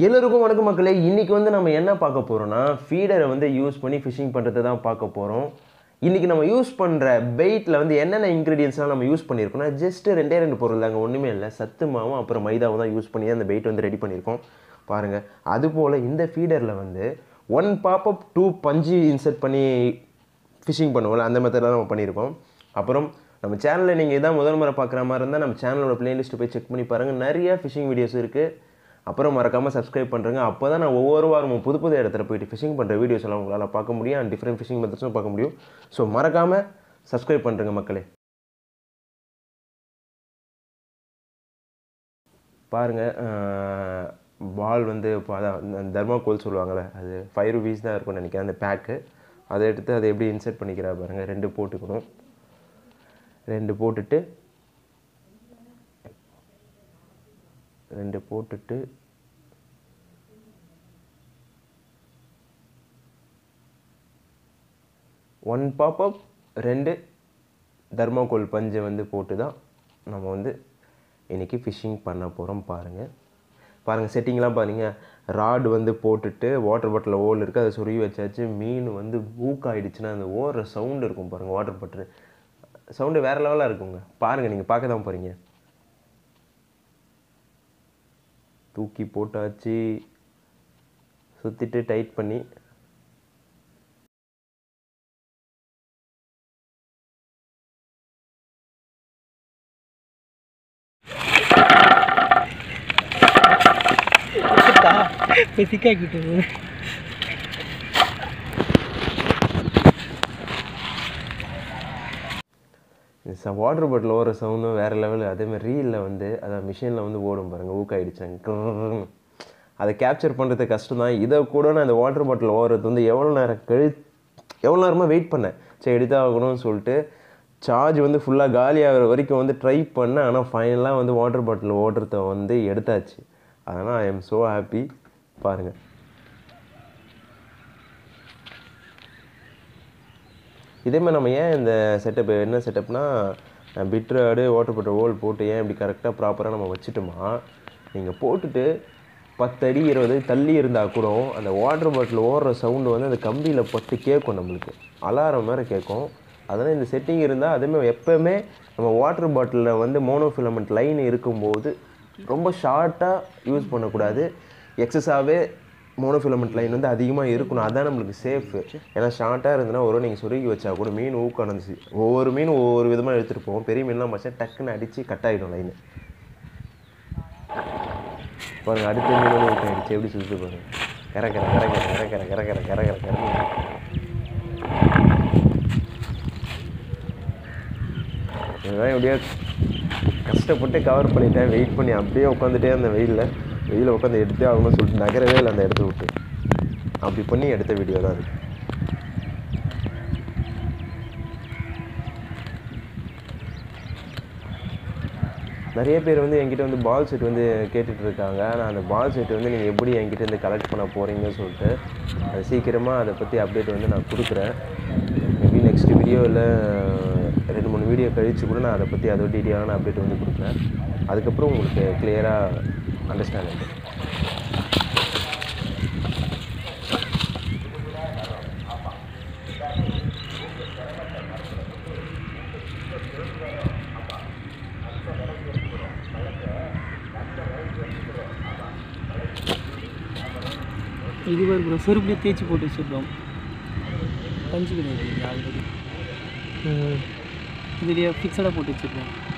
எல்லாருக்கும் வணக்கம் மக்களே. இன்றைக்கி வந்து நம்ம என்ன பார்க்க போகிறோம்னா ஃபீடரை வந்து யூஸ் பண்ணி ஃபிஷிங் பண்ணுறது தான் பார்க்க போகிறோம். இன்றைக்கி நம்ம யூஸ் பண்ணுற பெயிட்டில் வந்து என்னென்ன இன்க்ரீடியன்ஸ்லாம் நம்ம யூஸ் பண்ணியிருக்கோம்னா ஜஸ்ட்டு ரெண்டு பொருள் தாங்க, ஒன்றுமே இல்லை. சத்து மாவும் அப்புறம் மைதாவும் தான் யூஸ் பண்ணி அந்த பெயிட் வந்து ரெடி பண்ணியிருக்கோம் பாருங்கள். அதுபோல் இந்த ஃபீடரில் வந்து 1 பாப்அப் 2 பஞ்சு இன்சர்ட் பண்ணி ஃபிஷிங் பண்ணுவோம்ல, அந்த மெத்தடில் நம்ம பண்ணியிருக்கோம். அப்புறம் நம்ம சேனலில் நீங்கள் இதான் முதல் முறை பார்க்குற மாதிரி இருந்தால் நம்ம சேனலோட ப்ளேலிஸ்ட்டு போய் செக் பண்ணி பாருங்கள், நிறையா ஃபிஷிங் வீடியோஸ் இருக்குது. அப்புறம் மறக்காமல் சப்ஸ்கிரைப் பண்ணுறேங்க. அப்போ தான் நான் ஒவ்வொரு வாரமும் புது புது இடத்துல போய்ட்டு ஃபிஷிங் பண்ணுற வீடியோஸ் எல்லாம் உங்களால் பார்க்க முடியும், அண்ட் டிஃப்ரெண்ட் ஃபிஷிங் மெத்தட்ஸும் பார்க்க முடியும். ஸோ மறக்காமல் சப்ஸ்கிரைப் பண்ணுறேங்க மக்களே. பாருங்கள், பால் வந்து இப்போ அதான் தர்மாகோல் சொல்லுவாங்கள்ல, அது 5 rupees தான் இருக்கும்னு நினைக்கிறேன் அந்த பேக்கு. அதை எடுத்து அதை எப்படி இன்சர்ட் பண்ணிக்கிறா பாருங்கள். 2 போட்டுக்கணும். 2 போட்டுட்டு 1 பாப்அப் 2 தர்மாகோல் பஞ்சை வந்து போட்டு தான் நம்ம வந்து இன்றைக்கி ஃபிஷ்ஷிங் பண்ண போகிறோம். பாருங்கள் செட்டிங்லாம் பாருங்கள். ராடு வந்து போட்டுட்டு வாட்டர் பாட்டில் ஓல் இருக்குது, அதை சொருகி வச்சாச்சு. மீன் வந்து ஊக் ஆகிடுச்சுன்னா அந்த ஓடுற சவுண்டு இருக்கும் பாருங்கள், வாட்டர் பாட்டில் சவுண்டு வேறு லெவலாக இருக்குங்க. பாருங்கள், நீங்கள் பார்க்க தான் போகிறீங்க. தூக்கி போட்டாச்சு, சுற்றிட்டு டைட் பண்ணி வாட்டர் பாட்டில் ஓடுற சவுண்டும் வேறு லெவலு. அதேமாதிரி ரீலில் வந்து அதை மிஷினில் வந்து ஓடும் பாருங்கள், ஊக்காயிடுச்சாங்க. அதை கேப்சர் பண்ணுறது கஷ்டம் தான். இதை கூட நான் அந்த வாட்டர் பாட்டில் ஓடுறது வந்து எவ்வளோ நேரமாக வெயிட் பண்ணேன். சரி எடுத்தாகணும்னு சொல்லிட்டு சார்ஜ் வந்து ஃபுல்லாக காலி ஆகிற வரைக்கும் வந்து ட்ரை பண்ணேன். ஆனால் ஃபைனலாக வந்து வாட்டர் பாட்டில் ஓடுறத வந்து எடுத்தாச்சு. அதனால் ஐ எம் ஸோ ஹாப்பி. பாருங்கள், இதேமாதிரி நம்ம ஏன் இந்த செட்டப்பு என்ன செட்டப்னா, பிட்ராடு வாட்டர் பாட்டில் ஓல் போட்டு ஏன் இப்படி கரெக்டாக ப்ராப்பராக நம்ம வச்சுட்டோமா, நீங்கள் போட்டுட்டு 10 அடி 20 அடி தள்ளி இருந்தால் கூட அந்த வாட்டர் பாட்டில் ஓடுற சவுண்டு வந்து அந்த கம்பியில் பட்டு கேட்கும், நம்மளுக்கு அலாரம் மாதிரி கேட்கும். அதனால் இந்த செட்டிங் இருந்தால் அதேமாதிரி எப்போவுமே நம்ம வாட்டர் பாட்டிலில் வந்து மோனோஃபிலமெண்ட் லைன் இருக்கும்போது ரொம்ப ஷார்ட்டாக யூஸ் பண்ணக்கூடாது. எக்ஸஸாகவே மோனோஃபிலமெண்ட் லைன் வந்து அதிகமாக இருக்கணும், அதுதான் நம்மளுக்கு சேஃபு. ஏன்னா ஷார்ட்டாக இருந்ததுன்னா ஒரு நீங்கள் சொருகி வச்சா கூட மீன் ஊக்கணுச்சு. ஒவ்வொரு மீன் ஒவ்வொரு விதமாக எடுத்துகிட்டு போவோம். பெரிய மீன்லாம் மச்சா டக்குன்னு அடித்து கட் ஆகிடும் லைனு. பாருங்கள், அடுத்த மீன் வந்து ஊக்காயிடுச்சு. எப்படி சுற்று பாருங்கள். கரக்கிற இதெல்லாம் எப்படியோ கஷ்டப்பட்டு கவர் பண்ணிட்டேன். வெயிட் பண்ணி அப்படியே உட்காந்துட்டே அந்த வெயிலில் உட்காந்து எடுத்தே ஆகணும்னு சொல்லிட்டு நகரவே இல்லை அந்த இடத்த விட்டு. அப்படி பண்ணி எடுத்த வீடியோ தான் அது. நிறைய பேர் வந்து என்கிட்ட வந்து பால் செட் வந்து கேட்டுட்டு இருக்காங்க. நான் அந்த பால் செட் வந்து நீங்கள் எப்படி என்கிட்ட இருந்து கலெக்ட் பண்ண போகிறீங்கன்னு சொல்லிட்டு அது சீக்கிரமாக அதை பற்றி அப்டேட் வந்து நான் கொடுக்குறேன். மேபி நெக்ஸ்ட் வீடியோவில் 2-3 வீடியோ கழித்து கூட நான் அதை பற்றி அதோட டீட்டெயிலான அப்டேட் வந்து கொடுக்குறேன். அதுக்கப்புறம் உங்களுக்கு கிளியராக அண்டர்ஸ்டாண்ட் ஆகிடும். இது ஒரு செருப்புலேயே தேய்ச்சி போட்டு வச்சுருக்கோம். பஞ்சு கிடையாது ஆல்ரெடி, இதுலேயே ஃபிக்ஸடாக போட்டு வச்சுருக்கோம்.